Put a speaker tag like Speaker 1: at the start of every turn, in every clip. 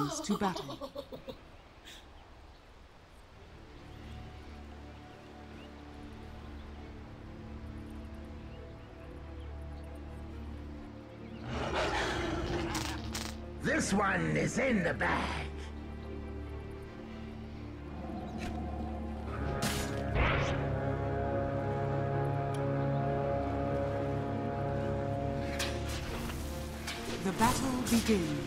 Speaker 1: begins to battle.
Speaker 2: This one is in the bag.
Speaker 1: The battle begins.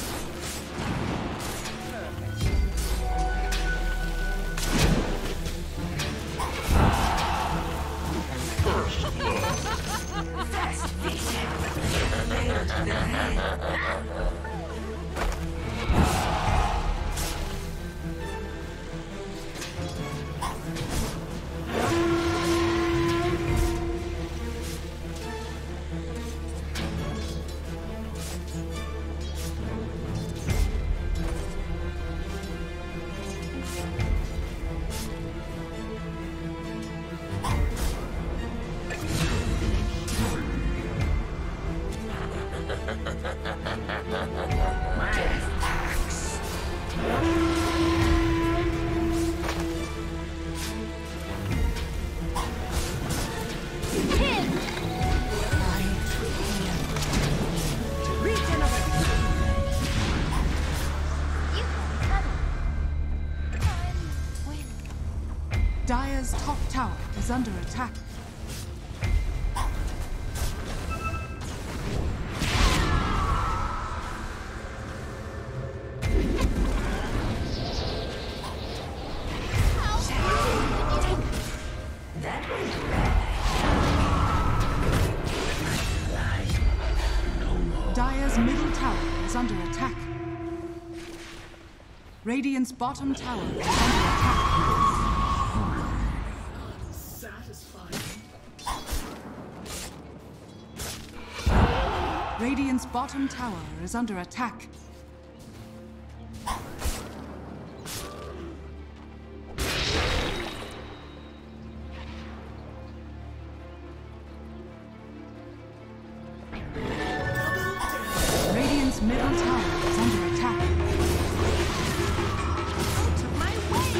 Speaker 3: First blood.
Speaker 4: Fast vision. Nailed to the head.
Speaker 1: Dire's top tower is under attack. Dire's middle tower is under attack. Radiant's bottom tower is under attack. Radiant's bottom tower is under attack. Radiant's middle tower is under attack.
Speaker 4: Out of my way!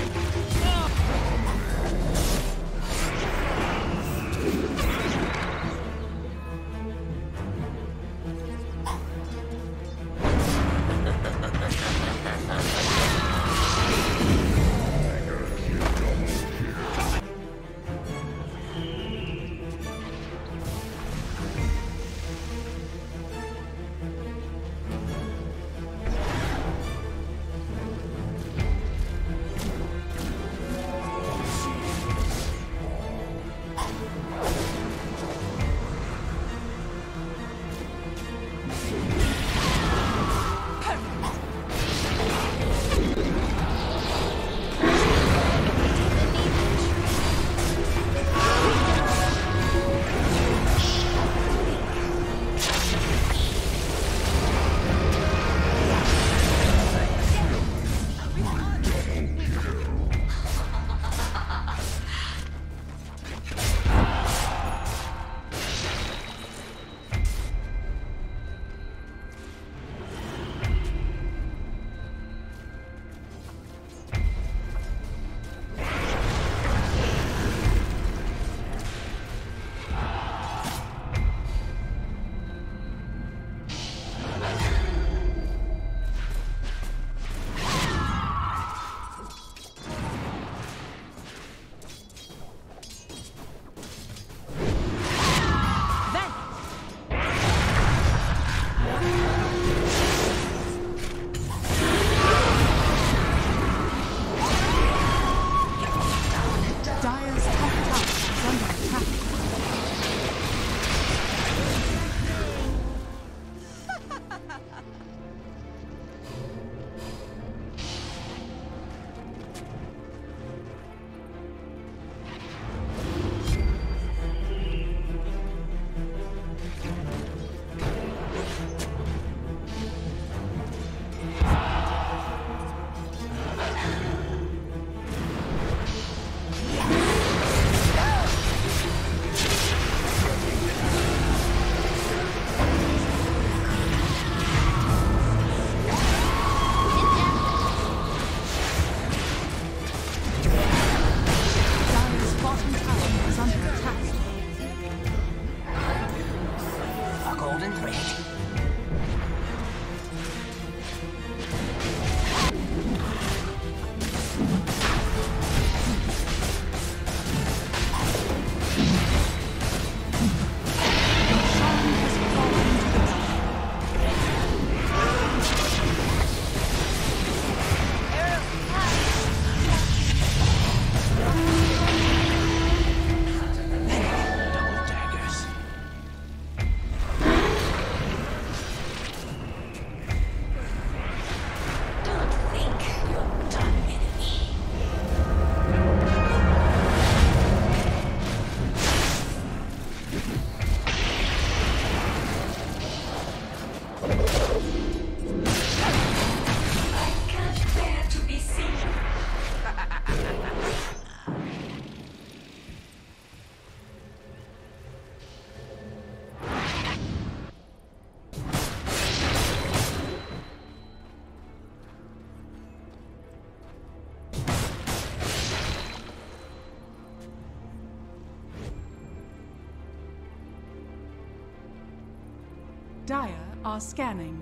Speaker 1: Dire are scanning.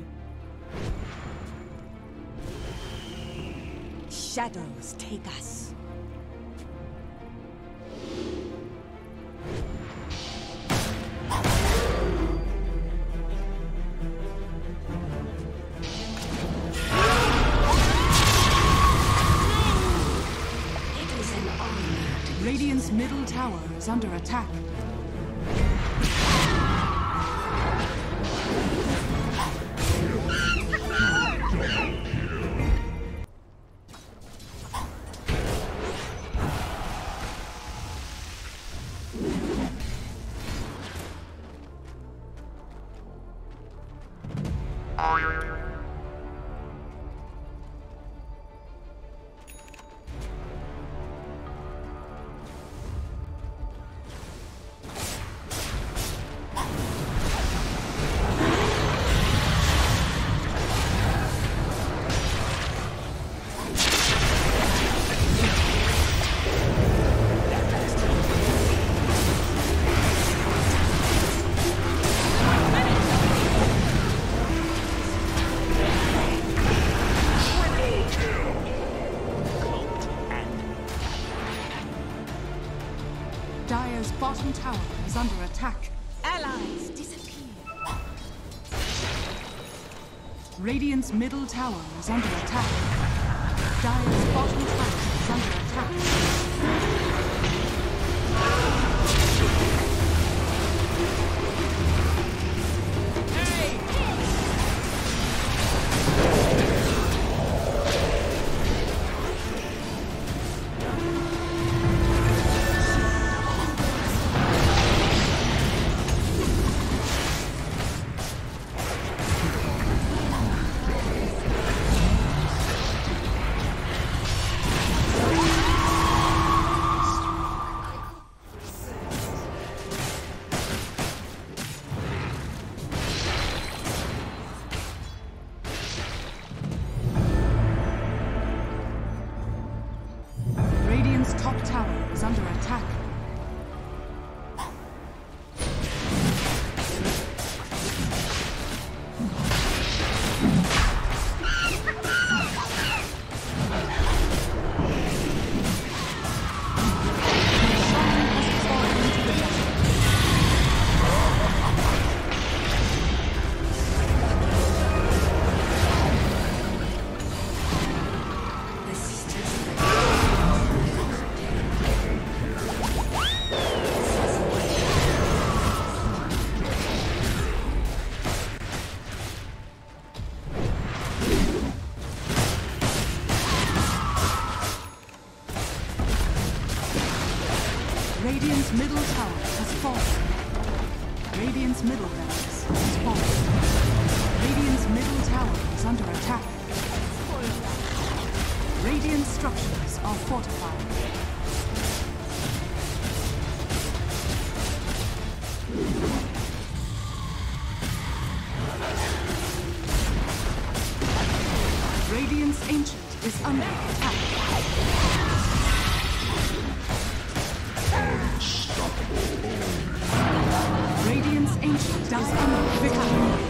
Speaker 5: Shadows take us.
Speaker 1: Radiant's middle tower is under attack. Dire's bottom tower is under attack.
Speaker 5: Allies disappear.
Speaker 1: Radiant's middle tower is under attack. Dire's bottom tower is under attack. Radiant's top tower is under attack. Radiant's middle tower has fallen. Radiant's middle barracks has fallen. Radiant's middle tower is under attack. Radiant structures are fortified. Radiant's ancient is under attack. Radiant's ancient is under attack.